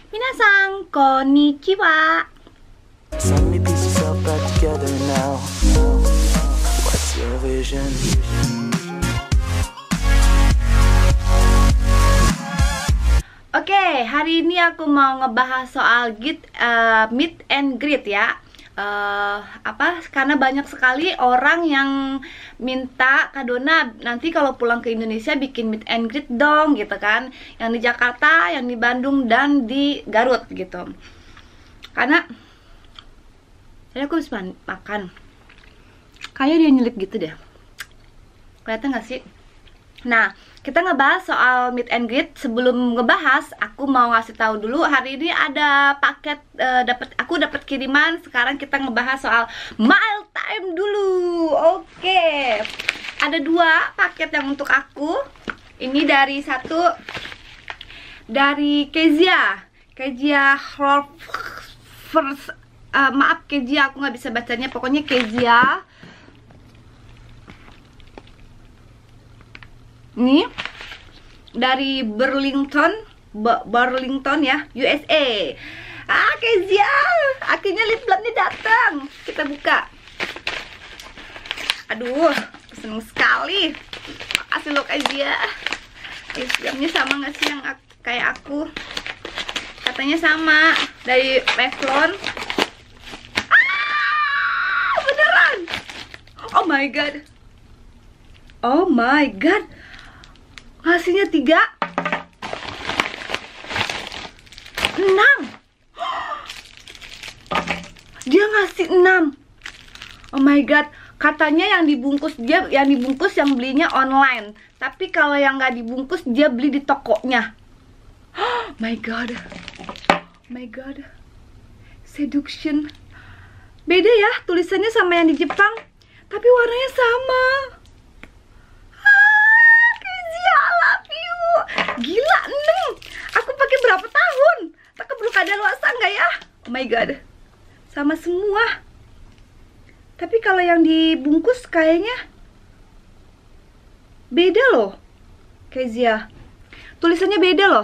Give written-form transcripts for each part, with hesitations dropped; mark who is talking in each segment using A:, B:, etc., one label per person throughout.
A: Minasan, konnichiwa.
B: Let me piece yourself back together now. What's your vision?
A: Oke, hari ini aku mau ngebahas soal meet and greet ya. Karena banyak sekali orang yang minta Kak Dona nanti kalau pulang ke Indonesia bikin meet and greet dong gitu kan. Yang di Jakarta, yang di Bandung, dan di Garut gitu. Karena tadi aku habis makan, kayaknya dia nyelip gitu deh. Kelihatan gak sih? Nah, kita ngebahas soal meet and greet. Sebelum ngebahas, aku mau ngasih tahu dulu hari ini ada paket aku dapat kiriman. Sekarang kita ngebahas soal Mile Time dulu. Oke. Ada 2 paket yang untuk aku. Ini dari Kezia. Maaf Kezia, aku nggak bisa bacanya. Pokoknya Kezia. Ini dari Burlington ya, USA. Kezia, akhirnya lip balmnya datang. Kita buka. Aduh, seneng sekali. Makasih loh Kezia. Lip balmnya sama nggak sih yang kayak aku? Katanya sama, dari Revlon. Beneran. Oh my god. Hasilnya 3 6. Dia ngasih 6. Oh my god. Katanya yang dibungkus yang belinya online. Tapi kalau yang nggak dibungkus dia beli di tokonya. Oh my god. Seduction. Beda ya tulisannya sama yang di Jepang, tapi warnanya sama. Gila, 6. Aku pakai berapa tahun? Tak keburu kadaluarsa nggak ya? Oh my god. Sama semua. Tapi kalau yang dibungkus kayaknya beda loh. Kezia. Tulisannya beda loh.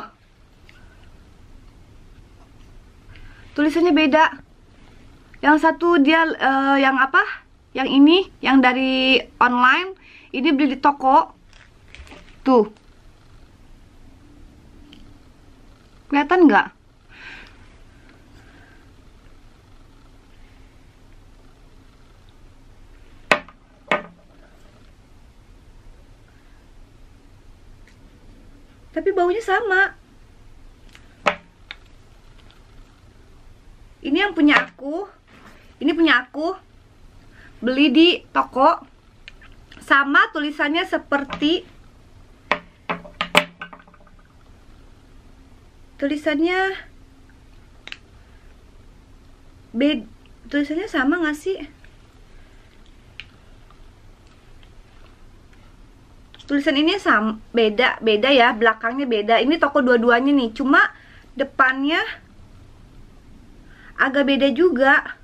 A: Tulisannya beda. Yang satu dia yang ini yang dari online, ini beli di toko. Tuh. Kelihatan nggak? Tapi baunya sama. Ini yang punya aku. Ini punya aku. Beli di toko. Sama tulisannya seperti tulisannya sama nggak sih? Tulisan ini sama, beda ya, belakangnya beda. Ini toko dua-duanya nih, cuma depannya agak beda juga.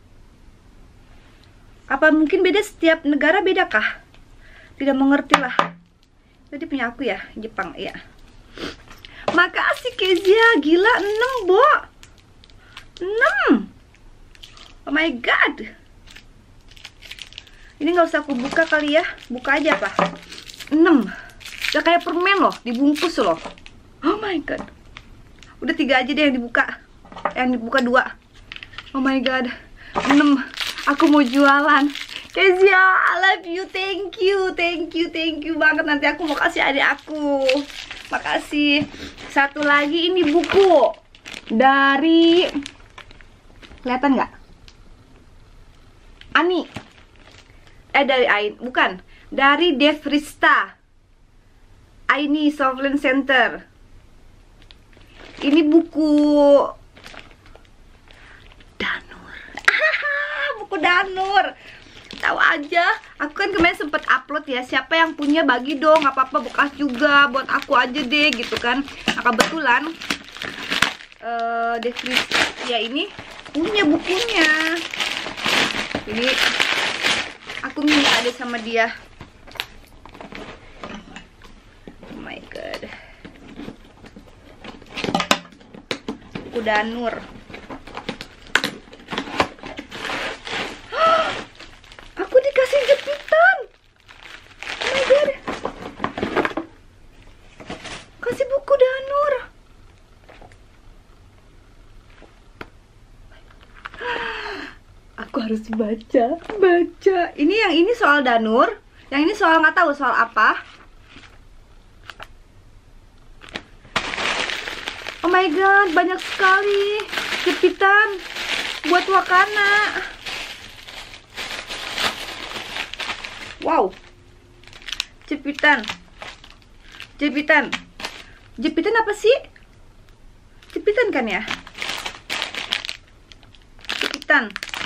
A: Apa mungkin beda setiap negara, beda kah? Tidak mengerti lah. Jadi punya aku ya, Jepang ya. Makasih Kezia, gila 6 Bo. 6. Oh my god. Ini nggak usah aku buka kali ya, buka aja Pak. 6. Udah kayak permen loh, dibungkus loh. Oh my god. Udah 3 aja deh yang dibuka. Yang dibuka 2. Oh my god. 6. Aku mau jualan. Kezia, I love you, thank you banget. Nanti aku mau kasih adik aku. Makasih. Satu lagi ini buku dari, kelihatan nggak? Ani. Dari Ain, bukan. Dari Devrista. Aini Sovereign Center. Ini buku Danur. Buku Danur. Tahu aja, aku kan kemarin sempet upload ya, siapa yang punya bagi dong, nggak apa-apa bekas juga, buat aku aja deh gitu kan. Nah kebetulan Devrista ini punya bukunya, jadi aku minta deh sama dia. Oh my god. Buku Danur. Aku dikasih jepitan. Oh my god. Kasih buku Danur. Aku harus baca. Ini yang ini soal Danur, yang ini soal nggak tahu soal apa. Oh my god, banyak sekali jepitan buat Wakana. Wow, jepitan apa sih? Jepitan kan ya? Jepitan.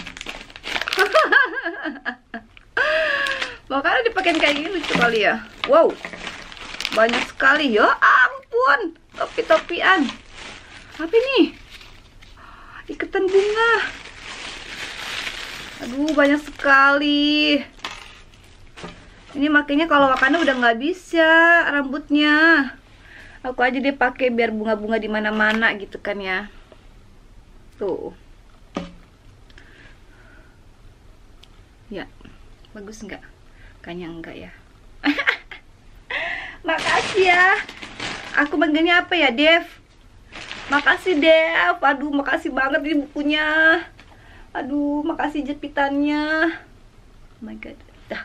A: Makanya dipakein kayak gini lucu kali ya. Wow, banyak sekali ya ampun. Topi-topian. Apa ini? Iketan bunga. Aduh, banyak sekali. Ini makanya kalau Wakana udah nggak bisa rambutnya. Aku aja deh pakai biar bunga-bunga di mana-mana gitu kan ya. Tuh. Ya, bagus nggak? Kayaknya enggak ya. Makasih ya. Aku manggilnya apa ya, Dev? Makasih, Dev. Aduh, makasih banget ini bukunya. Aduh, makasih jepitannya. Oh my god. Dah.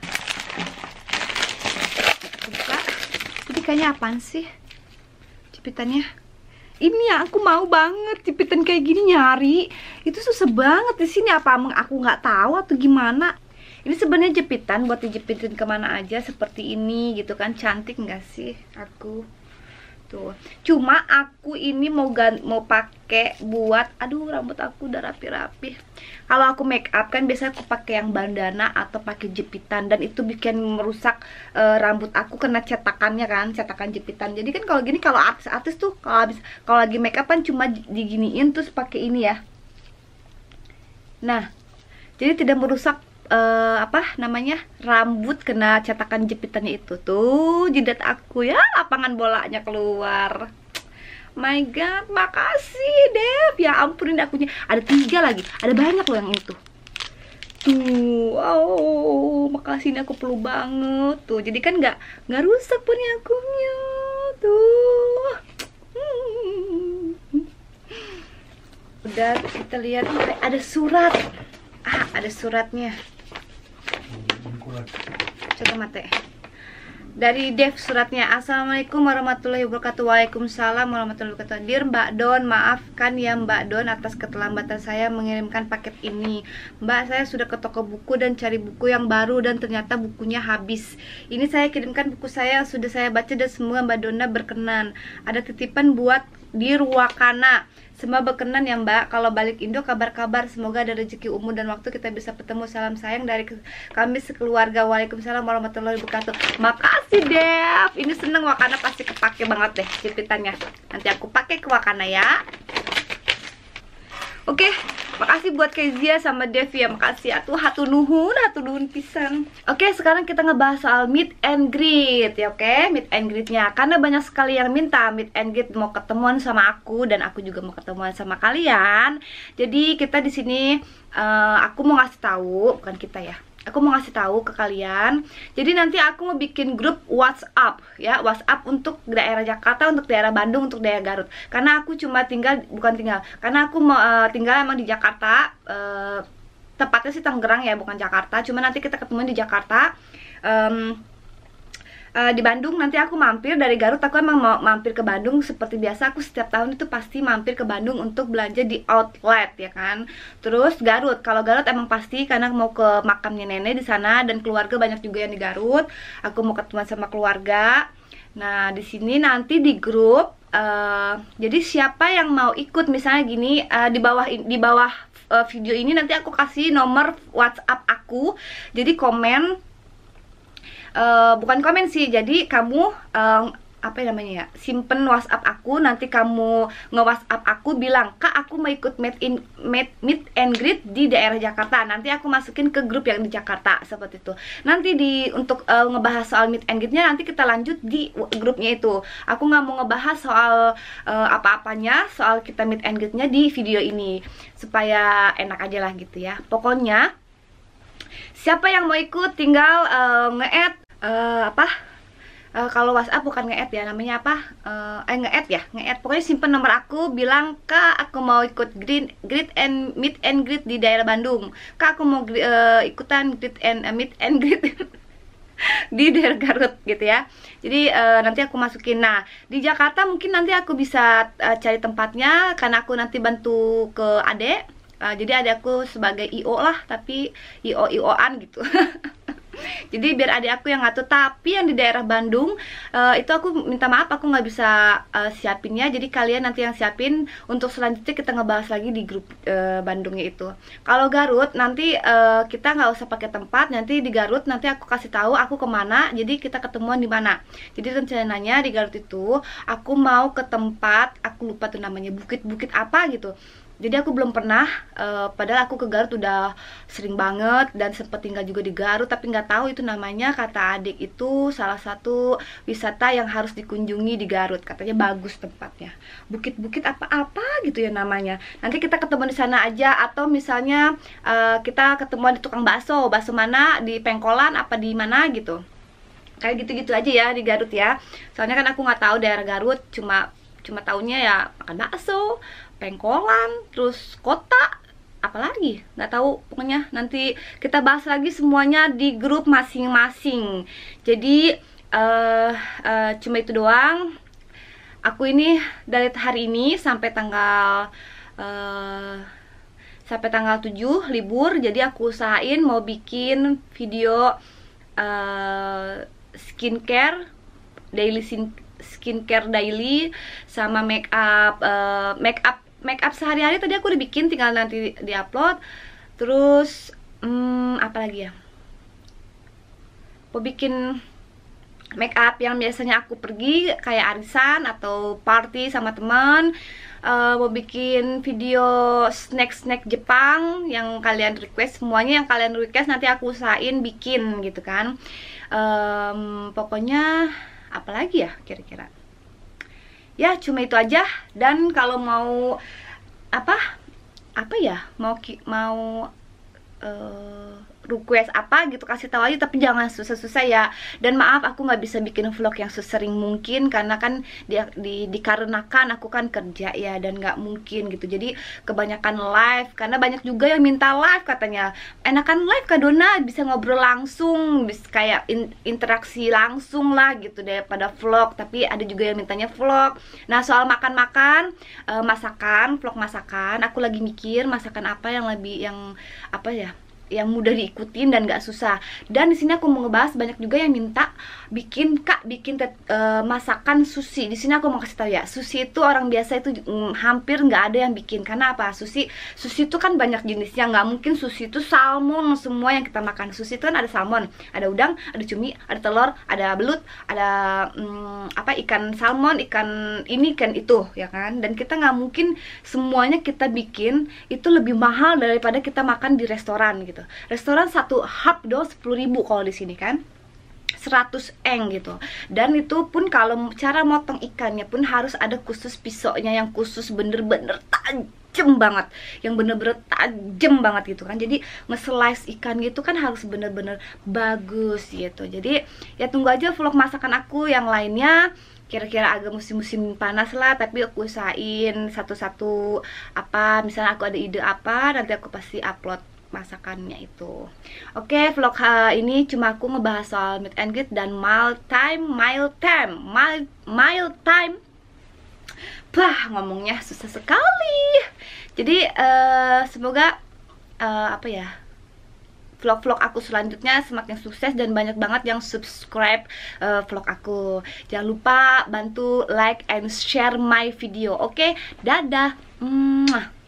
A: Buka. Ini kayaknya apaan sih? Jepitannya. Ini ya, aku mau banget jepitan kayak gini nyari. Itu susah banget di sini. Apa emang aku nggak tahu atau gimana? Ini sebenarnya jepitan buat dijepitin kemana aja seperti ini gitu kan. Cantik nggak sih aku? Tuh. Cuma aku ini mau pakai buat, aduh rambut aku udah rapi-rapi. Kalau aku make up kan biasanya aku pakai yang bandana atau pakai jepitan, dan itu bikin merusak rambut aku kena cetakannya kan, cetakan jepitan. Jadi kan kalau gini, kalau artis-artis tuh kalau lagi make up kan cuma diginiin terus pakai ini ya. Nah, jadi tidak merusak apa namanya, rambut kena cetakan jepitannya itu. Tuh jidat aku ya, lapangan bolanya keluar. My god, makasih Dev. Ya ampun, ini akunya ada 3 lagi, ada banyak loh yang itu. Tuh, wow, makasih, ini aku perlu banget. Tuh, jadi kan nggak rusak pun ya akunya. Tuh. Udah, kita lihat ada surat. Ada suratnya. Coba mate. Dari Dev suratnya. Assalamualaikum warahmatullahi wabarakatuh. Waalaikumsalam warahmatullahi wabarakatuh. Dear Mbak Don, maafkan ya Mbak Don atas keterlambatan saya mengirimkan paket ini. Mbak, saya sudah ke toko buku dan cari buku yang baru dan ternyata bukunya habis. Ini saya kirimkan buku saya yang sudah saya baca dan semua Mbak Dona berkenan. Ada titipan buat di Wakana. Semua berkenan ya Mbak. Kalau balik Indo kabar-kabar. Semoga ada rezeki umur dan waktu kita bisa bertemu. Salam sayang dari kami sekeluarga. Waalaikumsalam warahmatullahi wabarakatuh. Makasih Dev. Ini seneng, Wakana pasti kepake banget deh jepitannya. Nanti aku pakai ke Wakana ya. Oke, makasih buat Kezia sama Dev ya. Makasih atuh, hatu nuhun pisan. Oke, sekarang kita ngebahas soal meet and greet ya. Oke, meet and greetnya, karena banyak sekali yang minta meet and greet, mau ketemuan sama aku dan aku juga mau ketemuan sama kalian. Jadi kita di sini aku mau ngasih tahu, bukan kita ya, aku mau ngasih tahu ke kalian. Jadi nanti aku mau bikin grup WhatsApp ya, WhatsApp untuk daerah Jakarta, untuk daerah Bandung, untuk daerah Garut. Karena aku cuma karena aku mau tinggal emang di Jakarta, tepatnya sih Tangerang ya, bukan Jakarta. Cuma nanti kita ketemu di Jakarta. Di Bandung nanti aku mampir. Dari Garut aku emang mau mampir ke Bandung. Seperti biasa aku setiap tahun itu pasti mampir ke Bandung untuk belanja di outlet ya kan. Terus Garut, kalau Garut emang pasti karena mau ke makamnya nenek di sana dan keluarga banyak juga yang di Garut. Aku mau ketemu sama keluarga. Nah di sini nanti di grup, jadi siapa yang mau ikut, misalnya gini, di bawah video ini nanti aku kasih nomor WhatsApp aku. Jadi komen, bukan komen sih, jadi kamu apa namanya ya, simpen WhatsApp aku, nanti kamu nge-WhatsApp aku bilang, "Kak, aku mau ikut meet and greet di daerah Jakarta." Nanti aku masukin ke grup yang di Jakarta, seperti itu. Nanti untuk ngebahas soal meet and greetnya nanti kita lanjut di grupnya itu. Aku nggak mau ngebahas soal apa-apanya, soal kita meet and greetnya di video ini, supaya enak aja lah gitu ya. Pokoknya siapa yang mau ikut tinggal nge-add kalau WhatsApp bukan nge-add ya, namanya apa? Nge-add ya, nge-add. Pokoknya simpen nomor aku, bilang, "Kak, aku mau ikut meet and greet di daerah Bandung. Kak, aku mau ikutan meet and greet di daerah Garut," gitu ya. Jadi nanti aku masukin. Nah, di Jakarta mungkin nanti aku bisa cari tempatnya, karena aku nanti bantu ke adek. Jadi adek aku sebagai IO lah, tapi IO-IOan gitu. Jadi biar adik aku yang ngatur. Tapi yang di daerah Bandung itu aku minta maaf, aku nggak bisa siapinnya. Jadi kalian nanti yang siapin. Untuk selanjutnya kita ngebahas lagi di grup Bandungnya itu. Kalau Garut nanti kita nggak usah pakai tempat. Nanti di Garut nanti aku kasih tahu aku kemana. Jadi kita ketemuan di mana. Jadi rencananya di Garut itu aku mau ke tempat, aku lupa tuh namanya, bukit-bukit apa gitu. Jadi aku belum pernah, padahal aku ke Garut udah sering banget dan sempet tinggal juga di Garut, tapi nggak tahu itu namanya. Kata adik itu salah satu wisata yang harus dikunjungi di Garut, katanya bagus tempatnya, bukit-bukit apa-apa gitu ya namanya. Nanti kita ketemu di sana aja, atau misalnya kita ketemuan di tukang bakso mana, di Pengkolan apa di mana gitu. Kayak gitu-gitu aja ya di Garut ya. Soalnya kan aku nggak tahu daerah Garut, cuma taunya ya makan bakso, Pengkolan, terus kota, apalagi nggak tahu. Pokoknya nanti kita bahas lagi semuanya di grup masing-masing. Jadi cuma itu doang. Aku ini dari hari ini sampai tanggal 7 libur. Jadi aku usahain mau bikin video skincare daily sama make up sehari-hari tadi aku udah bikin, tinggal nanti diupload. Terus apa lagi ya, mau bikin make up yang biasanya aku pergi kayak arisan atau party sama teman. Mau bikin video snack Jepang yang kalian request, semuanya yang kalian request nanti aku usahain bikin gitu kan. Pokoknya apalagi ya kira-kira, ya cuma itu aja. Dan kalau mau apa ya, mau request apa gitu, kasih tahu aja, tapi jangan susah-susah ya. Dan maaf aku nggak bisa bikin vlog yang sesering mungkin, karena kan dikarenakan aku kan kerja ya, dan nggak mungkin gitu. Jadi kebanyakan live, karena banyak juga yang minta live, katanya enakan live Kak Dona, bisa ngobrol langsung, bisa kayak interaksi langsung lah gitu daripada vlog. Tapi ada juga yang mintanya vlog. Nah, soal makan-makan, vlog masakan, aku lagi mikir masakan apa yang yang mudah diikutin dan gak susah. Dan di sini aku mau ngebahas, banyak juga yang minta bikin masakan sushi. Di sini aku mau kasih tahu ya, sushi itu orang biasa itu hampir nggak ada yang bikin. Karena apa? Sushi itu kan banyak jenisnya, nggak mungkin sushi itu salmon semua yang kita makan. Sushi itu kan ada salmon, ada udang, ada cumi, ada telur, ada belut, ada ikan salmon, ikan ini, ikan itu, ya kan. Dan kita nggak mungkin semuanya kita bikin, itu lebih mahal daripada kita makan di restoran gitu. Restoran satu hap doang 10.000 kalau di sini kan 100 eng gitu. Dan itu pun kalau cara motong ikannya pun harus ada khusus pisaunya yang khusus, bener-bener tajam banget, yang bener-bener tajam banget gitu kan. Jadi nge-slice ikan gitu kan harus bener-bener bagus gitu. Jadi ya tunggu aja vlog masakan aku yang lainnya, kira-kira agak musim-musim panas lah, tapi aku usahain satu-satu. Misalnya aku ada ide apa, nanti aku pasti upload masakannya itu. Oke, vlog ini cuma aku ngebahas soal meet and greet dan meal time. Ngomongnya susah sekali. Jadi semoga vlog-vlog aku selanjutnya semakin sukses dan banyak banget yang subscribe vlog aku. Jangan lupa bantu like and share my video. Oke, dadah.